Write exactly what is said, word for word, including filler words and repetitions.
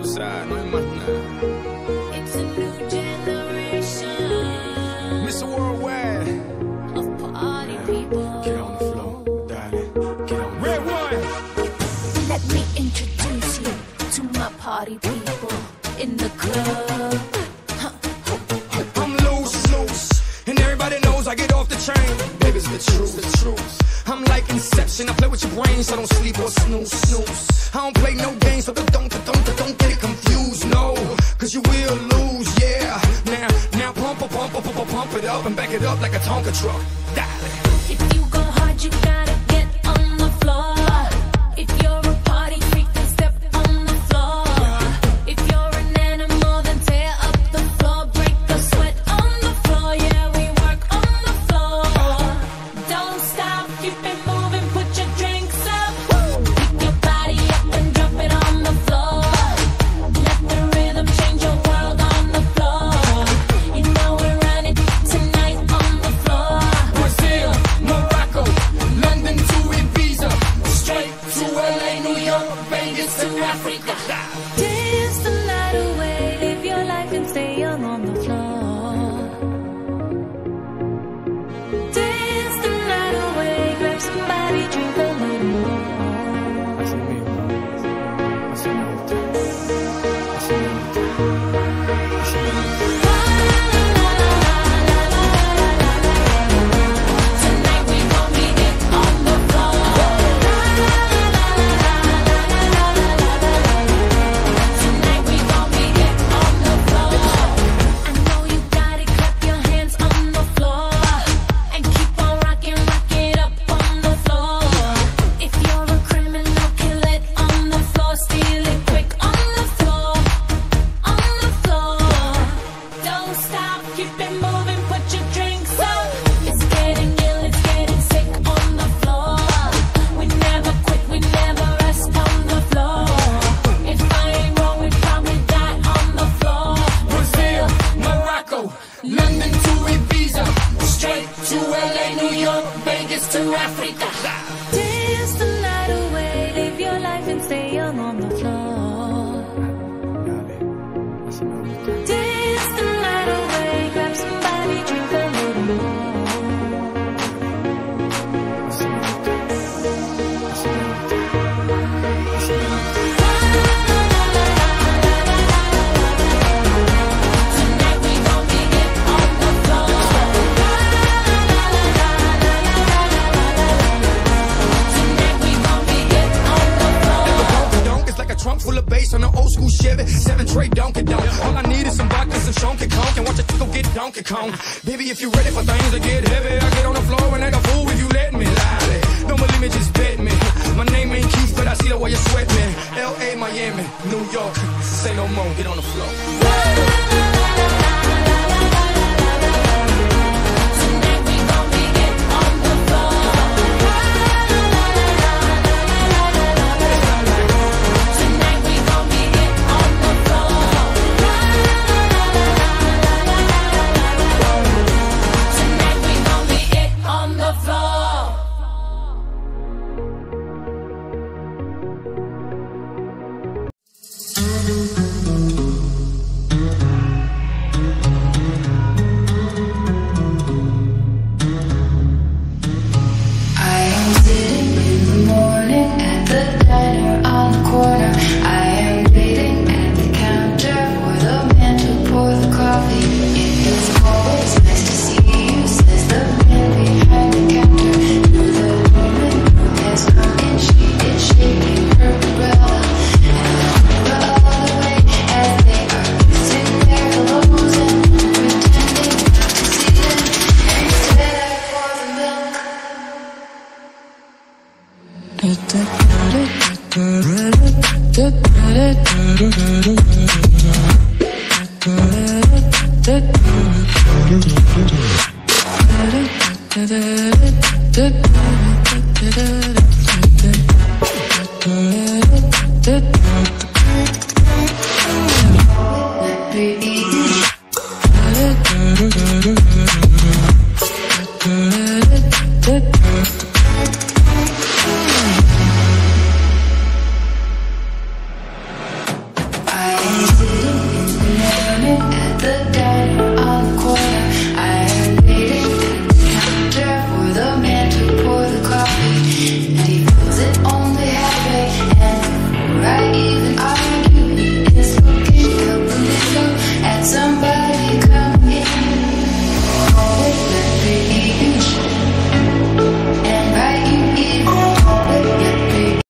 tú sabes, no hay más nada. It's a new generation. mister Worldwide. Of party people. Get on the floor, darling. Get on the Red one. Let me introduce you to my party people in the club. I'm loose, loose, and everybody knows I get off the train. Baby, it's the truth, the truth. I'm like Inception, I play with your brain, so don't sleep or snooze, snooze. I don't play no games, so don't, don't, don't, don't get it confused, no. Cause you will lose, yeah. Now, now pump, pump, pump, pump, pump it up and back it up like a Tonka truck. Darling. If you go hard, you gotta get on the floor. If you're a party freak, then step on the floor. If you're an animal, then tear up the floor. Break the sweat on the floor, yeah, we work on the floor. Don't stop, keep it moving, put your drinks up. Pick your body up and drop it on the floor. Let the rhythm change your world on the floor. You know we're running tonight on the floor. Brazil, Morocco, London to Ibiza, straight to L A, New York, Vegas to Africa. Dance the night away, live your life and stay young on the floor. Dance the night away, grab somebody, drink a little more. Así mismo, así me gusta, así me gusta, así me gusta. Tonight we gon' be it on the floor. Tonight we gon' be it on the floor. I know you got it, clap your hands on the floor. And keep on rocking, rock it up on the floor. If you're a criminal, kill it on the floor. Steal it quick on the floor. On the floor. Don't stop, keep it moving, put your drinks up. It's getting ill, it's getting sick on the floor. We never quit, we never rest on the floor. If I ain't wrong, we probably die on the floor. Brazil, Morocco, London to Ibiza, straight to L A, New York, Vegas to Africa. Dance the night away, live your life and stay young on the floor. Dance the night away, grab somebody, drink a little more. Tonight we gon' be it on the floor. Tonight we gon' be it on the floor. Donk is like a trunk full of bass on an old school Chevy, seven tray Donkey Donk. All I need is some vodka, some Shonky Conk, and watch it go get Donkey Kong. Baby, if you ready for things to get heavy, I get on the floor and act a fool if you let me. Lie. Don't believe me, just bet me. My name ain't Keith, but I see the way you sweat me. L A, Miami, New York, say no more, get on the floor. Tonight we gon' be it on the floor. Tonight we gon' be it on the floor. Tonight we gon' be it on the floor. I am sitting in the morning at the diner on the corner. I am waiting at the counter for the man to pour the coffee. It is always nice to see you, says the man behind the counter. To the woman who has come in, she is shaking her umbrella. And I look the other way as they are using their hellos and pretending not to see them. Instead I pour the milk. Da